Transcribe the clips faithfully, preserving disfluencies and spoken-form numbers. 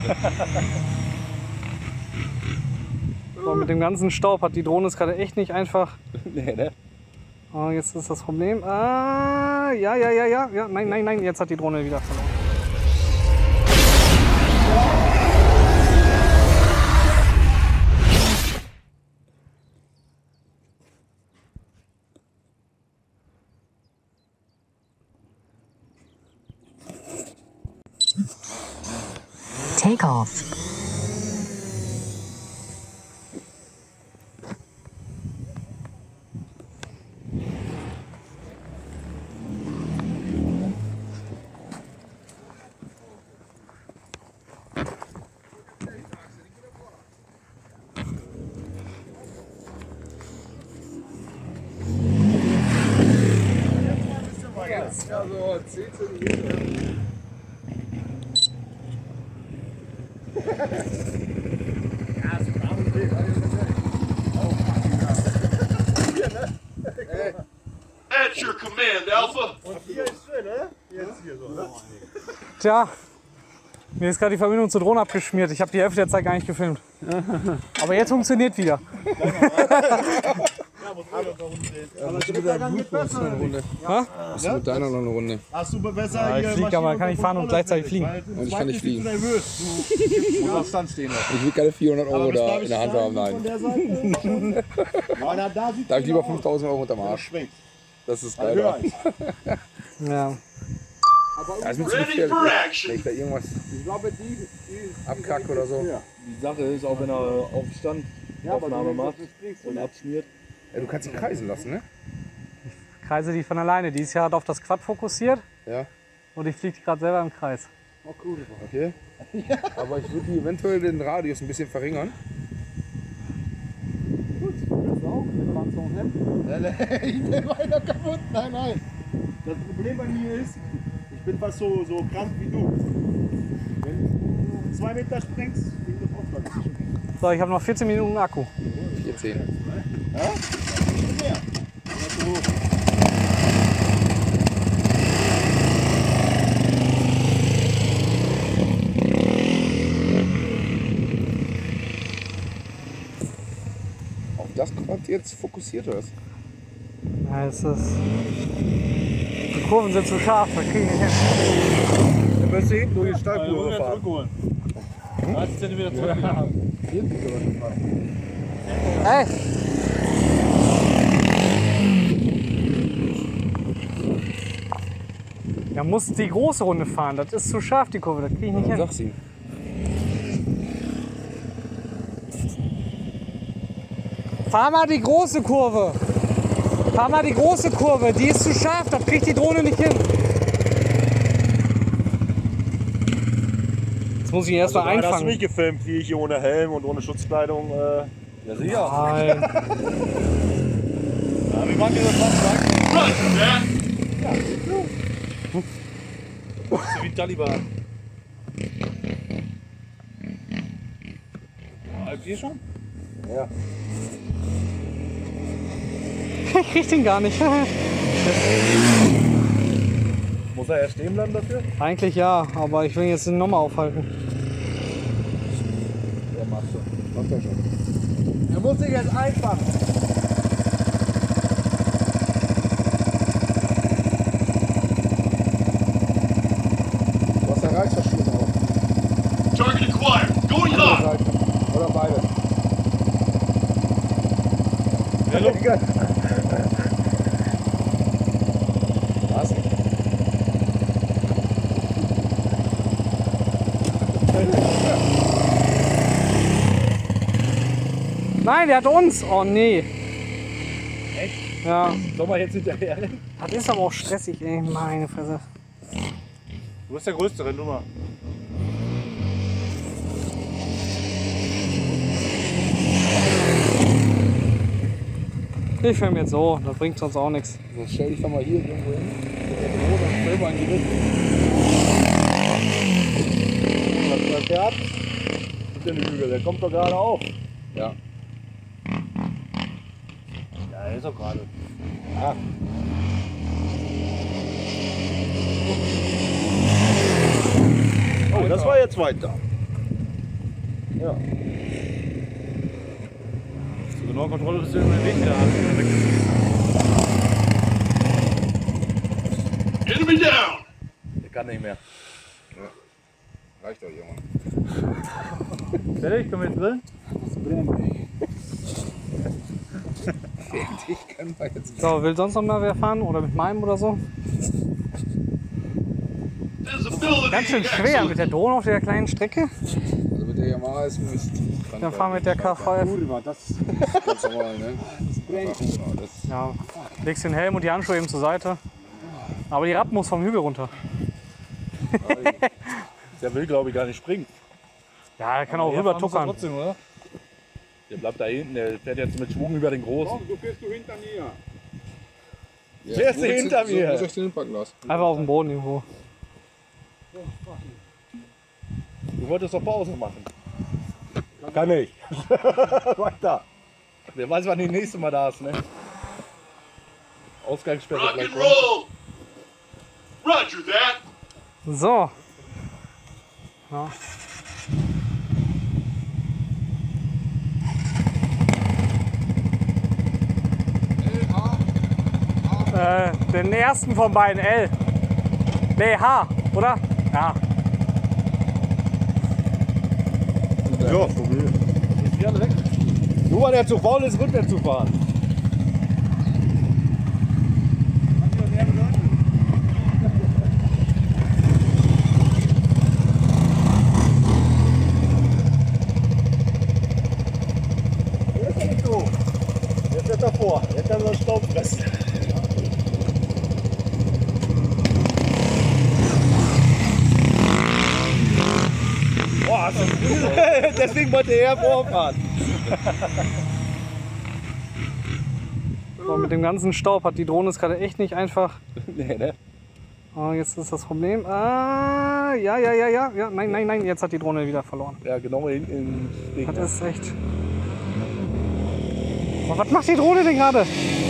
So, mit dem ganzen Staub hat die Drohne es gerade echt nicht einfach. Nee, ne? Oh, jetzt ist das Problem. Ah, ja, ja, ja, ja, ja. Nein, nein, nein, jetzt hat die Drohne wieder verloren. Take off. Ja, so zehn Zentimeter. Ja, ist ein armes Bild. At your command, Alpha. Und hier ist schön, ne? Jetzt hier so, ne? Tja, mir ist gerade die Verbindung zur Drohne abgeschmiert. Ich habe die Hälfte der Zeit gar nicht gefilmt. Aber jetzt funktioniert wieder. Aber ich mit deinem Blut noch eine Runde. Ha? Hast du mit deiner noch eine Runde? Hast du besser Ja, ich fliege, aber kann ich fahren und gleichzeitig fliegen. Und ich kann nicht fliegen. Du musst auf Stand stehen. Ich will keine vierhundert Euro da in der Hand haben, nein. Da habe ich lieber fünftausend Euro unterm Arsch. Das ist geil. Ja. Ja, ist mir zu gefährlich. Wenn ich da irgendwas abkacke oder so. Die Sache ist, auch wenn er auf Stand Aufnahme macht und abschmiert. Ja, du kannst ihn kreisen lassen, ne? Ich kreise die von alleine. Die ist ja auf das Quad fokussiert. Ja. Und ich fliege gerade selber im Kreis. Oh cool. Okay. Aber ich würde eventuell den Radius ein bisschen verringern. Gut, kannst du auch mit Panzer und Hemd. Nein, nein, ich bin weiter kaputt. Nein, nein. Das Problem bei mir ist, ich bin fast so, so krank wie du. Wenn du zwei Meter springst, bin ich auf Aufwand. So, ich habe noch vierzehn Minuten Akku. vierzehn. Ja? Mehr. Auf das Quad jetzt fokussiert ist. Ja, es ist. Die Kurven sind zu scharf, da kriege ich nicht hin. Dann müsst ihr hinten durch die Steilkurve fahren. dreißig Zentimeter zurück. Hey! Da muss die große Runde fahren. Das ist zu scharf, die Kurve. Das kriege ich nicht hin. Sag's ihm. Fahr mal die große Kurve. Fahr mal die große Kurve. Die ist zu scharf. Das kriegt die Drohne nicht hin. Jetzt muss ich ihn erst mal Also, hast du einfangen. mich gefilmt, wie ich hier ohne Helm und ohne Schutzkleidung? Äh, ja, sicher. Nein. Ja, wir machen diese zwanzig. Run, Dad. So wie ein Taliban. Halb vier schon? Ja. Ich krieg den gar nicht. Muss er erst stehen bleiben dafür? Eigentlich ja, aber ich will ihn jetzt nochmal aufhalten. Ja, macht schon. Macht er schon. Er muss sich jetzt einfangen. Du hast den Reißverschluss auf. Target acquired. Going Andere hot. Seite. Oder beide. Ja, Was? Nein, der hat uns. Oh nee. Echt? Ja. soll man jetzt hinterher rennen? Das ist aber auch stressig, ey. Meine Fresse. Du bist der Größte, renn du mal. Ich film jetzt so, das bringt sonst auch nichts. So, stell dich doch mal hier irgendwo hin. Mit der Drohne und stell mal in die Richtung. Was der hat? Mit dem Hügel, der kommt doch gerade auf. Ja. Ja, er ist doch gerade. Ah. Oh, das war jetzt weiter. Ja. Zur genauen Kontrolle bist du immer den Weg wieder haben. Enemy down! Der kann nicht mehr. Ja. Reicht doch, Junge. Fertig? Können wir jetzt drin? Ich kann mal jetzt. So, will sonst noch mal wer fahren oder mit meinem oder so? Visibility Ganz schön schwer mit der Drohne auf der kleinen Strecke. Also mit der Yamaha ist Mist. Dann fahren wir mit der K V F. Das ist ganz normal, ne? Das das Ja, legst den Helm und die Handschuhe eben zur Seite. Aber die Rapp muss vom Hügel runter. Der will, glaube ich, gar nicht springen. Ja, er kann auch rüber tuckern. Trotzdem, oder? Der bleibt da hinten, der fährt jetzt mit Schwung über den Großen. So fährst du hinter mir. ja, Wer ist wo denn jetzt- hinter mir? So, wo soll ich den hinpacken lassen? Einfach auf dem Boden irgendwo. Du wolltest doch Pause machen. Kann ich. Weiter. Wer weiß, wann die nächste Mal da ist, ne? Ausgangssperre Rock gleich and kommt. roll! Roger that! So. Ja. Äh, den ersten von beiden, L. Nee, H, oder? Ja. Ja, ist die alle weg? Nur weil der zu faul ist, rückwärts zu fahren. Der ist ja nicht so. Der fährt davor. Der kann so einen Staub fressen. Boah, ist das gut. Deswegen wollte er vorfahren. So, mit dem ganzen Staub hat die Drohne es gerade echt nicht einfach. Nee, ne? Oh, jetzt ist das Problem. Ah, ja, ja, ja, ja, ja. Nein, nein, nein, jetzt hat die Drohne wieder verloren. Ja, genau in, in Ding. Das ist echt. Oh, was macht die Drohne denn gerade?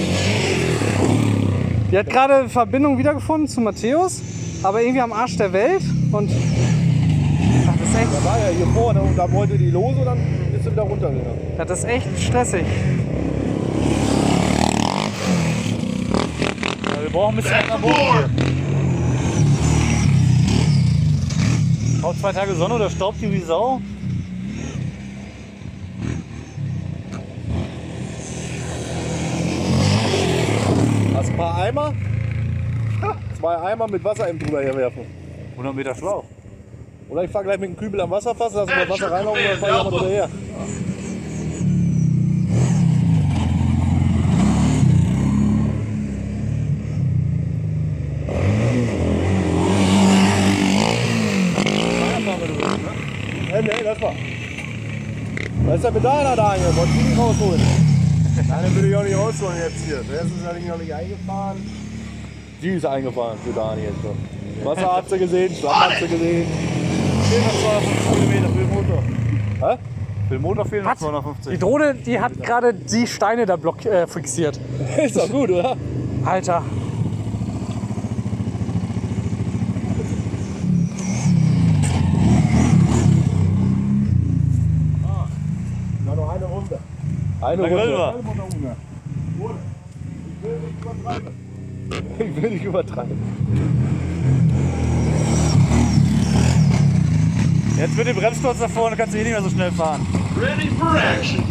Die hat gerade Verbindung wiedergefunden zu Matthäus, aber irgendwie am Arsch der Welt. Und ach, das ist echt, Da war ja hier vorne und da wollte die los und dann ist sie wieder runtergegangen. das ist echt stressig. Ja, wir brauchen ein bisschen Back for more! Auch zwei Tage Sonne oder staubt die wie Sau? Hast ein paar Eimer? Zwei Eimer mit Wasser eben drüber herwerfen. hundert Meter Schlauch. Oder ich fahre gleich mit dem Kübel am Wasserfass, lass mal Wasser reinlaufen und dann fahre ich mal drüber her. Nee, nee, lass mal. Da ist der Medailler da hier, wollte ich nicht rausholen. Nein, den würde ich auch nicht rausholen jetzt hier. Der ist das Ding noch nicht eingefahren. Die ist eingefahren für Dani jetzt schon. Wasser hat sie gesehen, Schlamm hat sie gesehen. Fehlen noch zweihundertfünfzig Kilometer für den Motor. Hä? Für den Motor fehlen noch Die zweihundertfünfzig. Drohne, die hat gerade die Steine da block, äh, fixiert. Ist doch gut, oder? Alter. Na, noch eine Runde. Eine Runde. Ich will nicht übertreiben. Jetzt mit dem Bremsklotz da vorne kannst du hier nicht mehr so schnell fahren. Ready for action!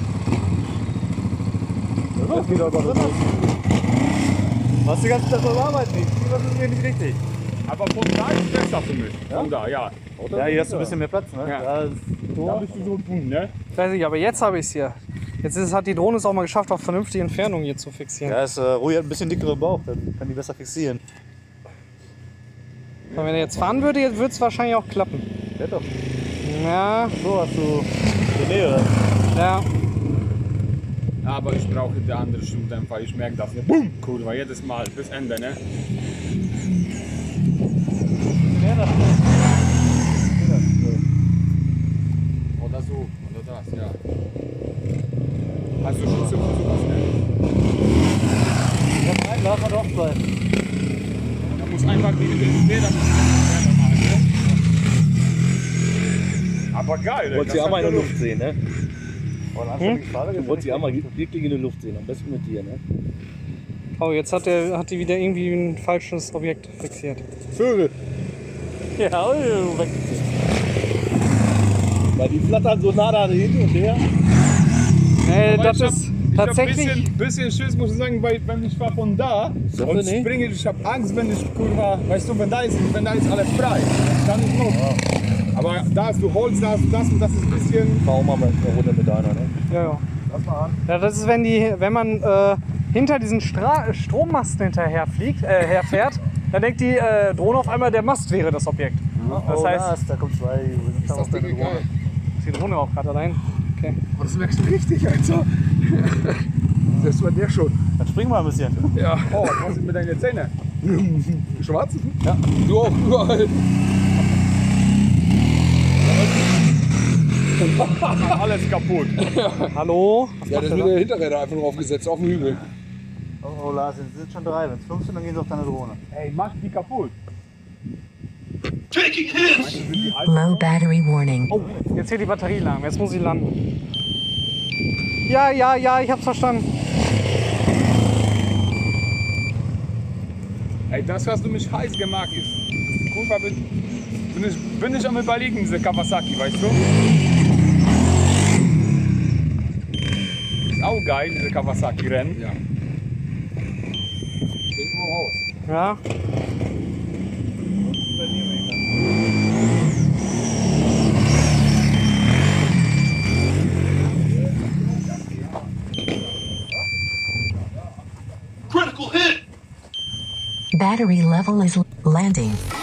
Das geht aber nicht. Was die ganze Zeit beim Arbeiten nicht. Das ist mir nicht richtig. Aber von da ist besser für mich. Von da, ja. Ja, hier hast du ein bisschen mehr Platz, ne? Ja. Da ist Da bist du so ein ne? Ich weiß nicht, aber jetzt habe ich es hier. Jetzt ist, hat die Drohne es auch mal geschafft, auf vernünftige Entfernung hier zu fixieren. Ja, ist, äh, Rui hat ein bisschen dickeren Bauch, dann kann die besser fixieren. Und wenn er jetzt fahren würde, würde es wahrscheinlich auch klappen. Ja doch. Ja, So hast du die Nähe. ja. Aber ich brauche den anderen Schubdämpfer. Ich merke das. Boom! Kurva, jedes Mal bis Ende, ne? Oder so, oder das, ja. Hast du Schlüssel für sowas, ne? Ja, nein, lass mal drauf bleiben. Da muss einfach die Räder machen, ne? Aber geil, Du wolltest sie auch mal in der Luft sehen, ne? Hm? Du wolltest sie auch mal wirklich in der Luft sehen, am besten mit dir, ne? Oh, jetzt hat, der, hat die wieder irgendwie ein falsches Objekt fixiert. Vögel! Ja, oh, weg. Weil die flattern so nah da hin und her. Nee, Aber das ich hab- ist Ich hab tatsächlich. ein bisschen, bisschen Schiss, muss ich sagen, weil wenn ich war von da So und nicht? springe, ich habe Angst, wenn ich kurva, weißt du, wenn da ist, wenn da ist alles frei, dann ist noch. Aber da hast du Holz, da hast du das und das ist ein bisschen. Fahr auch mal eine Runde mit einer, ne? Ja, ja. Lass mal an. Ja, das ist, wenn, die, wenn man äh, hinter diesen Stra Strommasten hinterher fliegt, äh, herfährt, dann denkt die äh, Drohne auf einmal, der Mast wäre das Objekt. Das oh, heißt, das, da kommt zwei. Ist Das Ding geil. ist die Drohne auch gerade allein. Okay. Oh, das merkst du richtig, Alter. Selbst bei der schon. Dann spring mal ein bisschen. Ja. Oh, was ist mit deinen Zähnen? Schwarz? Ja. Du auch überall. Alles kaputt. Hallo? Was Ja, macht das der wird da? der Hinterräder einfach nur aufgesetzt, auf dem Hügel. Oh, oh Lars, jetzt sind schon drei. Wenn es fünf sind, dann gehen sie auf deine Drohne. Ey, mach die kaputt. Taking hits! Low battery warning. Oh, jetzt hier die Batterie lang. Jetzt muss ich landen. Ja, ja, ja, ich hab's verstanden. Ey, das hast du mich heiß gemacht. Ich, Kurva bin, bin, ich, bin ich am überlegen, diese Kawasaki, weißt du? Ist auch geil, diese Kawasaki-Rennen. Ja. Bin im Haus. Ja. Critical hit! Battery level is landing.